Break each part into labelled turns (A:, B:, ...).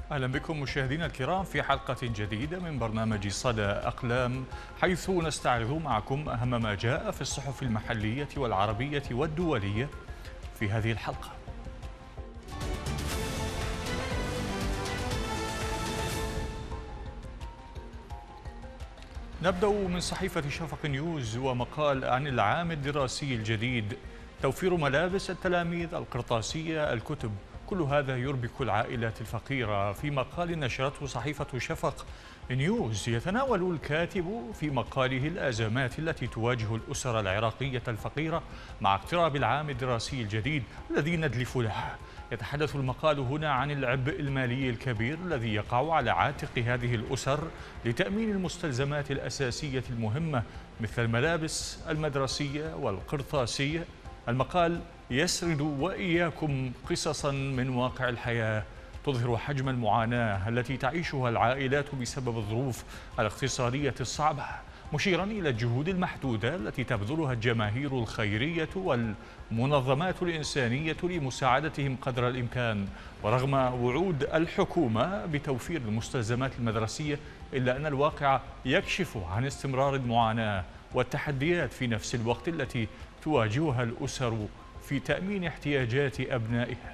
A: أهلا بكم مشاهدينا الكرام في حلقة جديدة من برنامج صدى أقلام، حيث نستعرض معكم أهم ما جاء في الصحف المحلية والعربية والدولية في هذه الحلقة. نبدأ من صحيفة شفق نيوز ومقال عن العام الدراسي الجديد، توفير ملابس التلاميذ، القرطاسية، الكتب، كل هذا يربك العائلات الفقيرة. في مقال نشرته صحيفة شفق نيوز يتناول الكاتب في مقاله الأزمات التي تواجه الأسر العراقية الفقيرة مع اقتراب العام الدراسي الجديد الذي ندلف له. يتحدث المقال هنا عن العبء المالي الكبير الذي يقع على عاتق هذه الأسر لتأمين المستلزمات الأساسية المهمة مثل الملابس المدرسية والقرطاسية. المقال يسرد وإياكم قصصا من واقع الحياة تظهر حجم المعاناة التي تعيشها العائلات بسبب الظروف الاقتصادية الصعبة، مشيرا إلى الجهود المحدودة التي تبذلها الجماهير الخيرية والمنظمات الإنسانية لمساعدتهم قدر الإمكان. ورغم وعود الحكومة بتوفير المستلزمات المدرسية، إلا أن الواقع يكشف عن استمرار المعاناة والتحديات في نفس الوقت التي تواجهها الأسر في تأمين احتياجات أبنائها.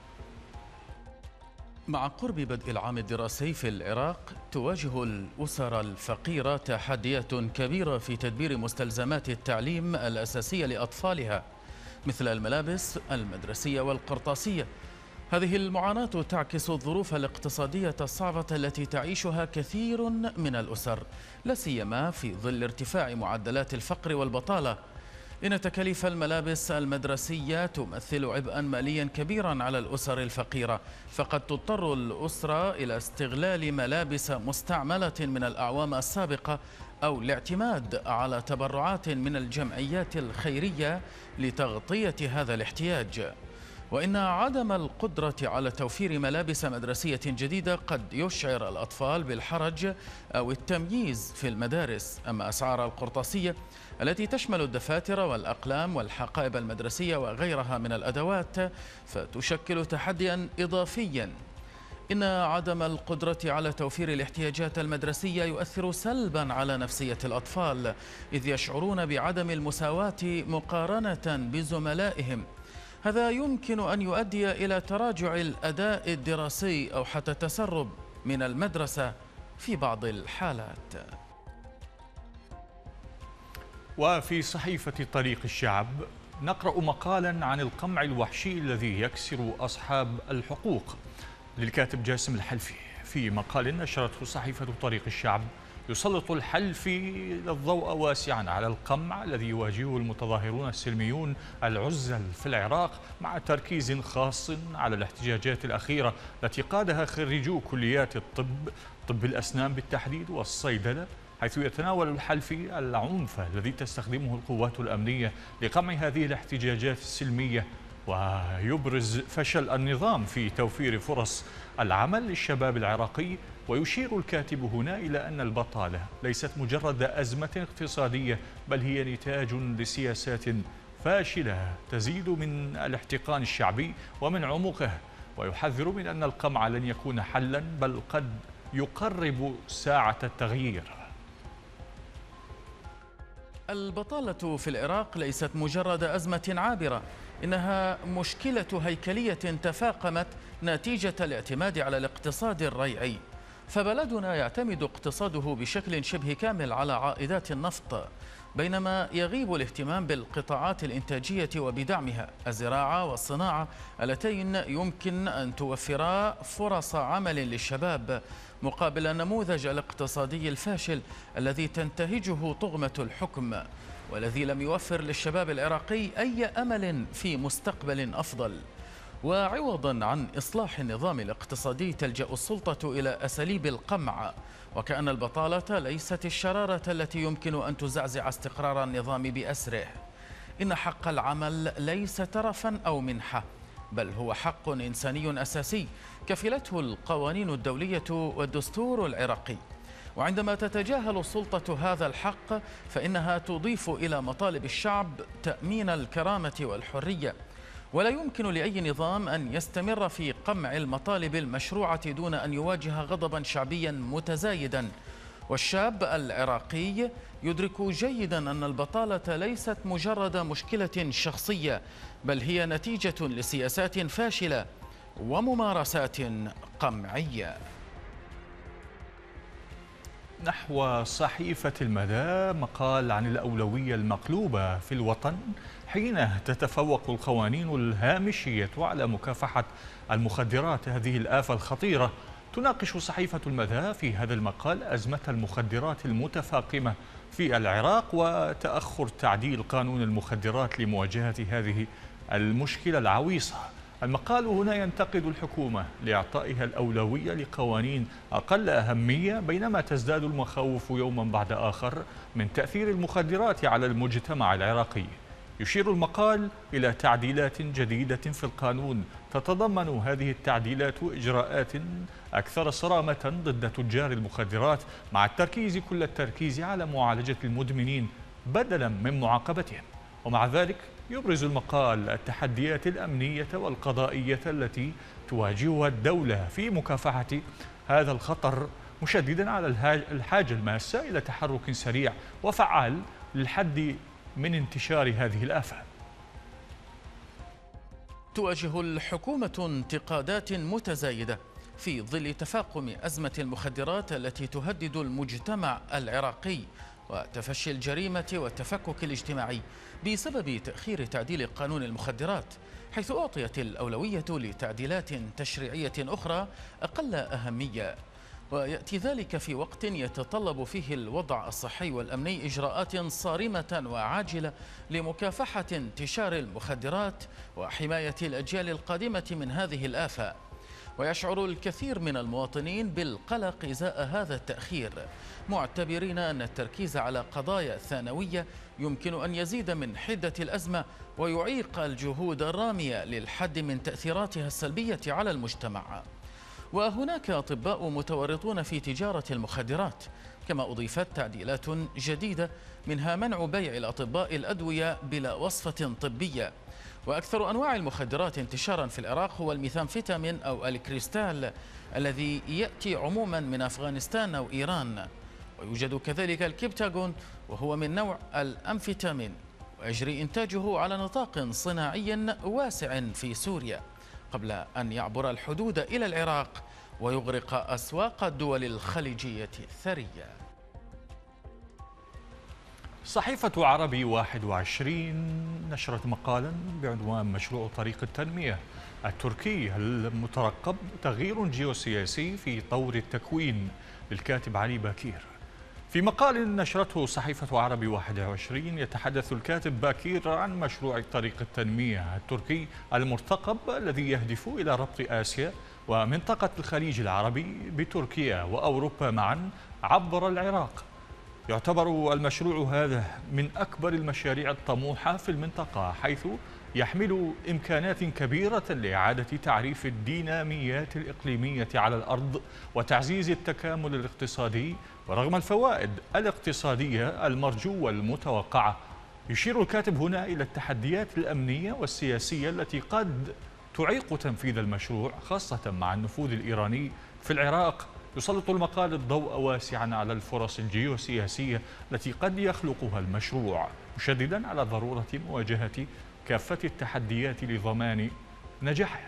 B: مع قرب بدء العام الدراسي في العراق، تواجه الأسر الفقيرة تحديات كبيرة في تدبير مستلزمات التعليم الأساسية لأطفالها مثل الملابس المدرسية والقرطاسية. هذه المعاناة تعكس الظروف الاقتصادية الصعبة التي تعيشها كثير من الأسر، لا سيما في ظل ارتفاع معدلات الفقر والبطالة. إن تكاليف الملابس المدرسية تمثل عبئا ماليا كبيرا على الأسر الفقيرة، فقد تضطر الأسرة إلى استغلال ملابس مستعملة من الأعوام السابقة أو الاعتماد على تبرعات من الجمعيات الخيرية لتغطية هذا الاحتياج. وإن عدم القدرة على توفير ملابس مدرسية جديدة قد يشعر الأطفال بالحرج أو التمييز في المدارس. أما أسعار القرطاسية التي تشمل الدفاتر والأقلام والحقائب المدرسية وغيرها من الأدوات فتشكل تحديا إضافيا. إن عدم القدرة على توفير الاحتياجات المدرسية يؤثر سلبا على نفسية الأطفال، إذ يشعرون بعدم المساواة مقارنة بزملائهم. هذا يمكن أن يؤدي إلى تراجع الأداء الدراسي أو حتى التسرب من المدرسة في بعض الحالات.
A: وفي صحيفة طريق الشعب نقرأ مقالا عن القمع الوحشي الذي يكسر أصحاب الحقوق للكاتب جاسم الحلفي. في مقال نشرته صحيفة طريق الشعب يسلط الحلفي الضوء واسعا على القمع الذي يواجهه المتظاهرون السلميون العزل في العراق، مع تركيز خاص على الاحتجاجات الأخيرة التي قادها خريجو كليات الطب، طب الأسنان بالتحديد، والصيدلة، حيث يتناول الحلفي العنف الذي تستخدمه القوات الأمنية لقمع هذه الاحتجاجات السلمية، ويبرز فشل النظام في توفير فرص العمل للشباب العراقي. ويشير الكاتب هنا إلى أن البطالة ليست مجرد أزمة اقتصادية، بل هي نتاج لسياسات فاشلة تزيد من الاحتقان الشعبي ومن عمقه. ويحذر من أن القمع لن يكون حلا، بل قد يقرب ساعة التغيير.
B: البطالة في العراق ليست مجرد أزمة عابرة، إنها مشكلة هيكلية تفاقمت نتيجة الاعتماد على الاقتصاد الريعي. فبلدنا يعتمد اقتصاده بشكل شبه كامل على عائدات النفط، بينما يغيب الاهتمام بالقطاعات الإنتاجية وبدعمها، الزراعة والصناعة، اللتين يمكن أن توفرا فرص عمل للشباب، مقابل النموذج الاقتصادي الفاشل الذي تنتهجه طغمة الحكم، والذي لم يوفر للشباب العراقي أي أمل في مستقبل أفضل. وعوضا عن إصلاح النظام الاقتصادي تلجأ السلطة إلى أساليب القمع، وكأن البطالة ليست الشرارة التي يمكن أن تزعزع استقرار النظام بأسره. إن حق العمل ليس ترفا أو منحة، بل هو حق إنساني أساسي كفلته القوانين الدولية والدستور العراقي. وعندما تتجاهل السلطة هذا الحق فإنها تضيف إلى مطالب الشعب تأمين الكرامة والحرية. ولا يمكن لأي نظام أن يستمر في قمع المطالب المشروعة دون أن يواجه غضبا شعبيا متزايدا. والشاب العراقي يدرك جيدا أن البطالة ليست مجرد مشكلة شخصية، بل هي نتيجة لسياسات فاشلة وممارسات قمعية.
A: نحو صحيفة المدى، مقال عن الأولوية المقلوبة في الوطن حين تتفوق القوانين الهامشية على مكافحة المخدرات، هذه الآفة الخطيرة. تناقش صحيفة المدى في هذا المقال أزمة المخدرات المتفاقمة في العراق وتأخر تعديل قانون المخدرات لمواجهة هذه المشكلة العويصة. المقال هنا ينتقد الحكومة لإعطائها الأولوية لقوانين أقل أهمية، بينما تزداد المخاوف يوما بعد آخر من تأثير المخدرات على المجتمع العراقي. يشير المقال إلى تعديلات جديدة في القانون تتضمن هذه التعديلات إجراءات أكثر صرامة ضد تجار المخدرات، مع التركيز كل التركيز على معالجة المدمنين بدلا من معاقبتهم. ومع ذلك يبرز المقال التحديات الأمنية والقضائية التي تواجهها الدولة في مكافحة هذا الخطر، مشددا على الحاجة الماسة إلى تحرك سريع وفعال للحد من انتشار هذه الآفة.
B: تواجه الحكومة انتقادات متزايدة في ظل تفاقم أزمة المخدرات التي تهدد المجتمع العراقي وتفشي الجريمة والتفكك الاجتماعي بسبب تأخير تعديل قانون المخدرات، حيث أعطيت الأولوية لتعديلات تشريعية أخرى أقل أهمية. ويأتي ذلك في وقت يتطلب فيه الوضع الصحي والأمني إجراءات صارمة وعاجلة لمكافحة انتشار المخدرات وحماية الأجيال القادمة من هذه الآفة. ويشعر الكثير من المواطنين بالقلق إزاء هذا التأخير، معتبرين أن التركيز على قضايا ثانوية يمكن أن يزيد من حدة الأزمة ويعيق الجهود الرامية للحد من تأثيراتها السلبية على المجتمع. وهناك أطباء متورطون في تجارة المخدرات، كما أضيفت تعديلات جديدة منها منع بيع الأطباء الأدوية بلا وصفة طبية. وأكثر أنواع المخدرات انتشارا في العراق هو الميثامفيتامين أو الكريستال الذي يأتي عموما من أفغانستان أو إيران، ويوجد كذلك الكبتاغون وهو من نوع الأمفيتامين، ويجري إنتاجه على نطاق صناعي واسع في سوريا قبل أن يعبر الحدود إلى العراق ويغرق أسواق الدول الخليجية الثرية.
A: صحيفة عربي 21 نشرت مقالا بعنوان مشروع طريق التنمية التركي المترقب تغيير جيوسياسي في طور التكوين، للكاتب علي باكير. في مقال نشرته صحيفة عربي 21 يتحدث الكاتب باكير عن مشروع طريق التنمية التركي المرتقب الذي يهدف إلى ربط آسيا ومنطقة الخليج العربي بتركيا وأوروبا معا عبر العراق. يعتبر المشروع هذا من أكبر المشاريع الطموحة في المنطقة، حيث يحمل إمكانات كبيرة لإعادة تعريف الديناميات الإقليمية على الأرض وتعزيز التكامل الاقتصادي. ورغم الفوائد الاقتصادية المرجوة المتوقعة، يشير الكاتب هنا إلى التحديات الأمنية والسياسية التي قد تعيق تنفيذ المشروع، خاصة مع النفوذ الإيراني في العراق. يسلط المقال الضوء واسعا على الفرص الجيوسياسية التي قد يخلقها المشروع، مشددا على ضرورة مواجهة كافة التحديات لضمان نجاحه.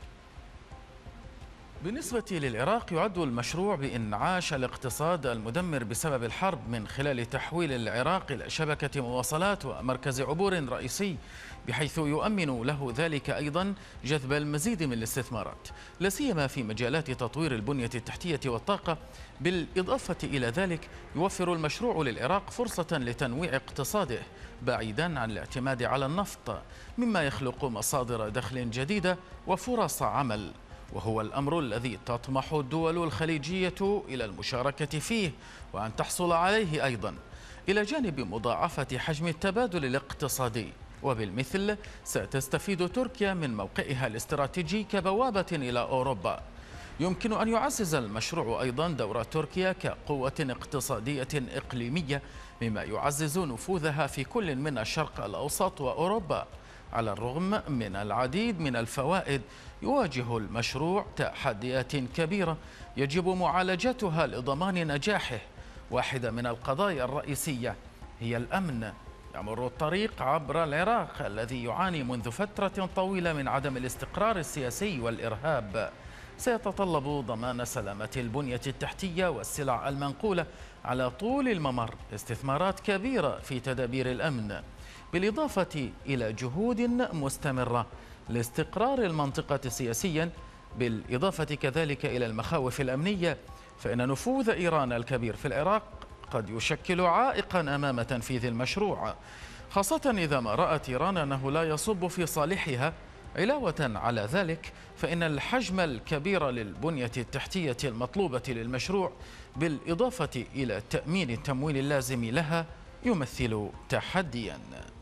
B: بالنسبة للعراق، يعد المشروع بإنعاش الاقتصاد المدمر بسبب الحرب من خلال تحويل العراق إلى شبكة مواصلات ومركز عبور رئيسي، بحيث يؤمن له ذلك أيضا جذب المزيد من الاستثمارات، لا سيما في مجالات تطوير البنية التحتية والطاقة. بالإضافة إلى ذلك، يوفر المشروع للعراق فرصة لتنويع اقتصاده بعيدا عن الاعتماد على النفط، مما يخلق مصادر دخل جديدة وفرص عمل، وهو الأمر الذي تطمح الدول الخليجية إلى المشاركة فيه وأن تحصل عليه أيضا، إلى جانب مضاعفة حجم التبادل الاقتصادي. وبالمثل ستستفيد تركيا من موقعها الاستراتيجي كبوابة إلى أوروبا. يمكن أن يعزز المشروع أيضا دور تركيا كقوة اقتصادية إقليمية، مما يعزز نفوذها في كل من الشرق الأوسط وأوروبا، على الرغم من العديد من الفوائد يواجه المشروع تحديات كبيرة يجب معالجتها لضمان نجاحه. واحدة من القضايا الرئيسية هي الأمن. يمر الطريق عبر العراق الذي يعاني منذ فترة طويلة من عدم الاستقرار السياسي والإرهاب. سيتطلب ضمان سلامة البنية التحتية والسلع المنقولة على طول الممر استثمارات كبيرة في تدابير الأمن، بالإضافة إلى جهود مستمرة لاستقرار المنطقة سياسيا، بالإضافة كذلك إلى المخاوف الأمنية. فإن نفوذ إيران الكبير في العراق قد يشكل عائقا أمام تنفيذ المشروع، خاصة إذا ما رأت إيران أنه لا يصب في صالحها. علاوة على ذلك فإن الحجم الكبير للبنية التحتية المطلوبة للمشروع بالإضافة إلى تأمين التمويل اللازم لها يمثل تحديا.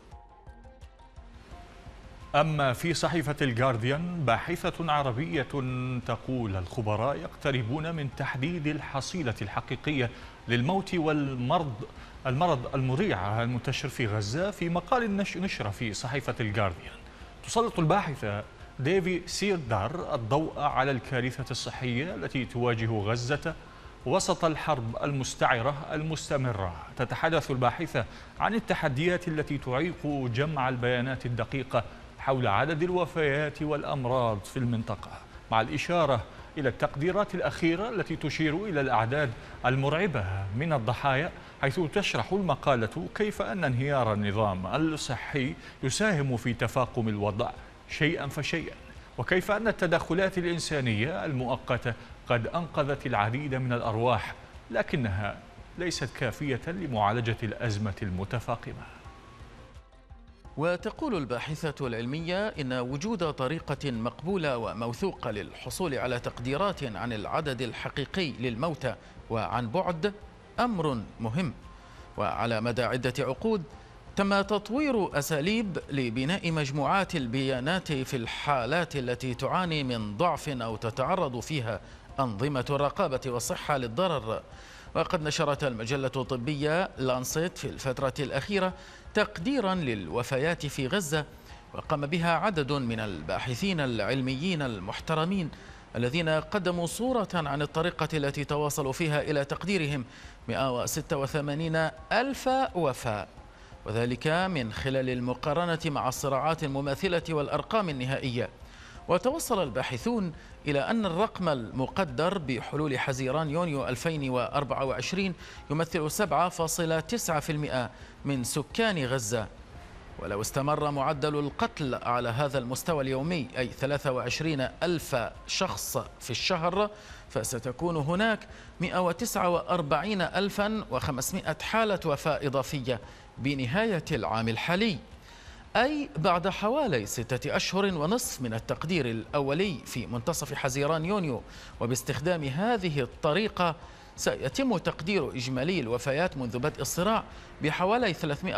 A: أما في صحيفة الجارديان، باحثة عربية تقول الخبراء يقتربون من تحديد الحصيلة الحقيقية للموت والمرض المريع المنتشر في غزة. في مقال نشر في صحيفة الجارديان، تسلط الباحثة ديفي سيردار الضوء على الكارثة الصحية التي تواجه غزة وسط الحرب المستعرة المستمرة. تتحدث الباحثة عن التحديات التي تعيق جمع البيانات الدقيقة حول عدد الوفيات والأمراض في المنطقة، مع الإشارة إلى التقديرات الأخيرة التي تشير إلى الأعداد المرعبة من الضحايا، حيث تشرح المقالة كيف أن انهيار النظام الصحي يساهم في تفاقم الوضع شيئا فشيئا، وكيف أن التدخلات الإنسانية المؤقتة قد أنقذت العديد من الأرواح، لكنها ليست كافية لمعالجة الأزمة المتفاقمة.
B: وتقول الباحثة العلمية إن وجود طريقة مقبولة وموثوقة للحصول على تقديرات عن العدد الحقيقي للموتى وعن بعد أمر مهم. وعلى مدى عدة عقود تم تطوير أساليب لبناء مجموعات البيانات في الحالات التي تعاني من ضعف أو تتعرض فيها أنظمة الرقابة والصحة للضرر. وقد نشرت المجلة الطبية لانسيت في الفترة الأخيرة تقديرا للوفيات في غزة، وقام بها عدد من الباحثين العلميين المحترمين الذين قدموا صورة عن الطريقة التي تواصلوا فيها إلى تقديرهم 186 ألف وفاة، وذلك من خلال المقارنة مع الصراعات المماثلة والأرقام النهائية. وتوصل الباحثون إلى أن الرقم المقدر بحلول حزيران يونيو 2024 يمثل 7.9% من سكان غزة، ولو استمر معدل القتل على هذا المستوى اليومي أي 23 ألف شخص في الشهر فستكون هناك 149,500 حالة وفاة إضافية بنهاية العام الحالي، أي بعد حوالي 6 أشهر ونصف من التقدير الأولي في منتصف حزيران يونيو. وباستخدام هذه الطريقة سيتم تقدير إجمالي الوفيات منذ بدء الصراع بحوالي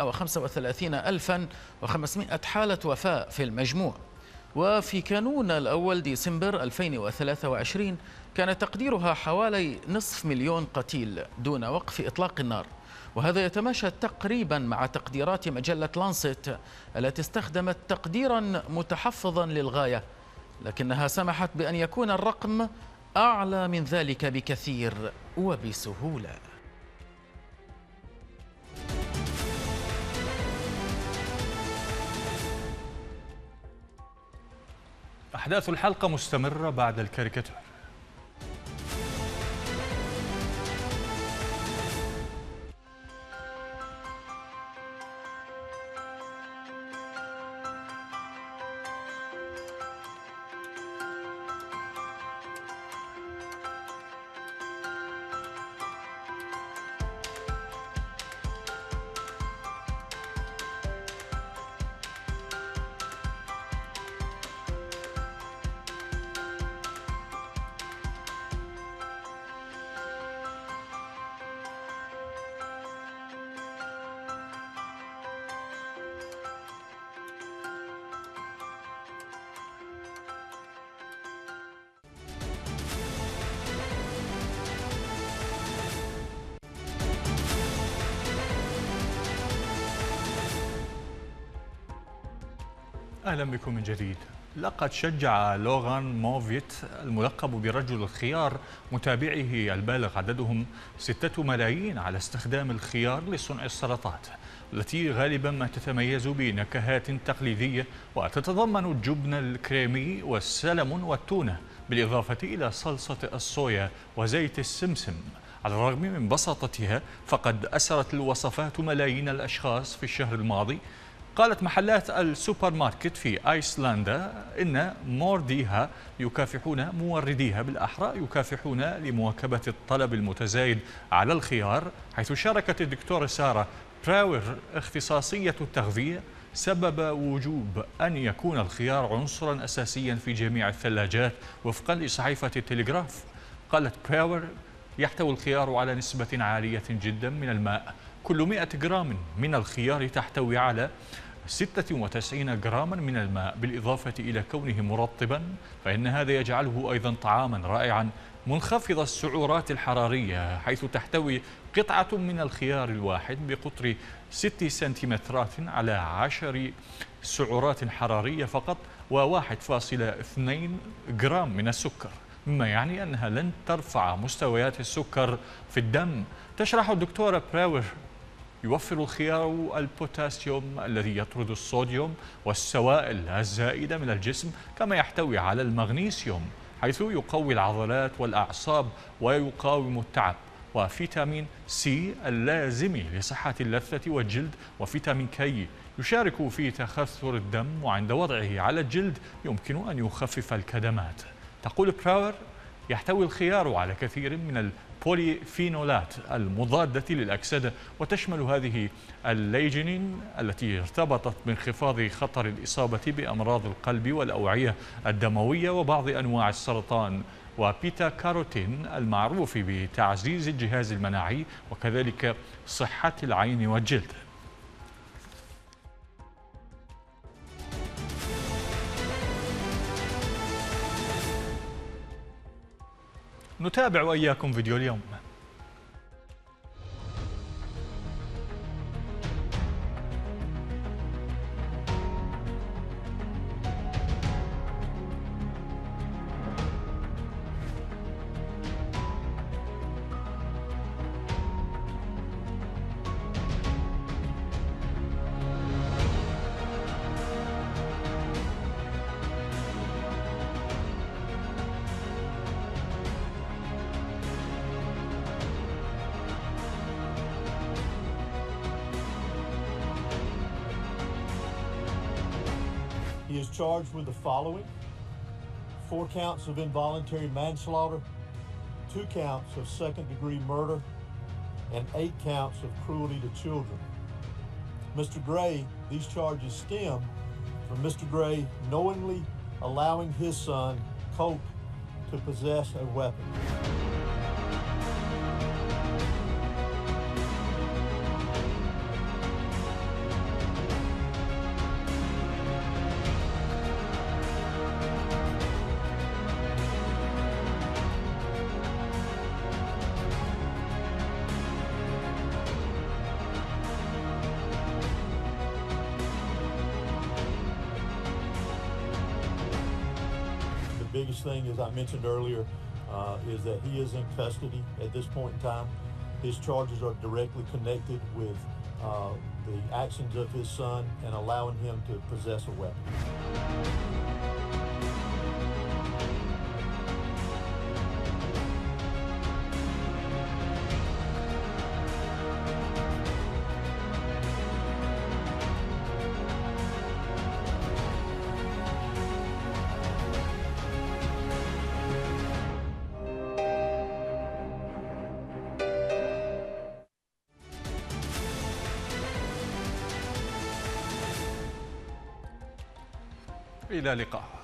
B: 355,500 حالة وفاة في المجموع. وفي كانون الأول ديسمبر 2023 كان تقديرها حوالي 500,000 قتيل دون وقف إطلاق النار، وهذا يتماشى تقريبا مع تقديرات مجلة لانسيت التي استخدمت تقديرا متحفظا للغاية، لكنها سمحت بأن يكون الرقم أعلى من ذلك بكثير وبسهولة.
A: أحداث الحلقة مستمرة بعد الكاريكاتير. أهلا بكم من جديد. لقد شجع لوغان موفيت الملقب برجل الخيار متابعيه البالغ عددهم 6 ملايين على استخدام الخيار لصنع السلطات التي غالبا ما تتميز بنكهات تقليدية وتتضمن الجبن الكريمي والسلمون والتونة بالإضافة إلى صلصة الصويا وزيت السمسم. على الرغم من بساطتها فقد أسرت الوصفات ملايين الأشخاص في الشهر الماضي. قالت محلات السوبر ماركت في أيسلندا إن مورديها بالأحرى يكافحون لمواكبة الطلب المتزايد على الخيار، حيث شاركت الدكتورة سارة براور اختصاصية التغذية سبب وجوب أن يكون الخيار عنصرا أساسيا في جميع الثلاجات وفقا لصحيفة التلغراف. قالت براور: يحتوي الخيار على نسبة عالية جدا من الماء. كل 100 جرام من الخيار تحتوي على 96 جراما من الماء، بالإضافة إلى كونه مرطبا فإن هذا يجعله أيضا طعاما رائعا منخفض السعرات الحرارية، حيث تحتوي قطعة من الخيار الواحد بقطر 6 سنتيمترات على 10 سعرات حرارية فقط و1.2 جرام من السكر، مما يعني أنها لن ترفع مستويات السكر في الدم. تشرح الدكتورة براور: يوفر الخيار البوتاسيوم الذي يطرد الصوديوم والسوائل الزائدة من الجسم، كما يحتوي على المغنيسيوم حيث يقوي العضلات والأعصاب ويقاوم التعب، وفيتامين سي اللازم لصحة اللثة والجلد، وفيتامين كي يشارك في تخثر الدم، وعند وضعه على الجلد يمكن أن يخفف الكدمات. تقول براور: يحتوي الخيار على كثير من البوليفينولات المضادة للأكسدة، وتشمل هذه الليجنين التي ارتبطت بانخفاض خطر الإصابة بأمراض القلب والأوعية الدموية وبعض أنواع السرطان، وبيتا كاروتين المعروف بتعزيز الجهاز المناعي وكذلك صحة العين والجلد. نتابع وإياكم فيديو اليوم.
C: He is charged with the following: 4 counts of involuntary manslaughter, 2 counts of second-degree murder, and 8 counts of cruelty to children. Mr. Gray, these charges stem from Mr. Gray knowingly allowing his son, Coke, to possess a weapon. The biggest thing, as I mentioned earlier, is that he is in custody at this point in time. His charges are directly connected with the actions of his son and allowing him to possess a weapon.
A: إلى اللقاء.